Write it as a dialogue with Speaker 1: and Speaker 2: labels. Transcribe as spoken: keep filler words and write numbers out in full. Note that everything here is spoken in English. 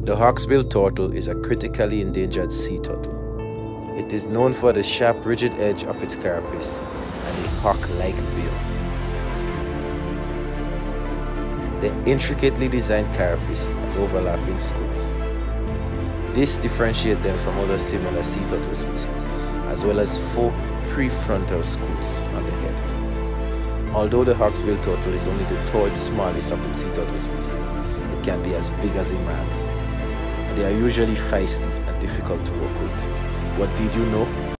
Speaker 1: The Hawksbill turtle is a critically endangered sea turtle. It is known for the sharp, rigid edge of its carapace and a hawk-like bill. The intricately designed carapace has overlapping scutes. This differentiates them from other similar sea turtle species, as well as four prefrontal scutes on the head. Although the Hawksbill turtle is only the third smallest of the sea turtle species, it can be as big as a man. They are usually feisty and difficult to work with. What did you know?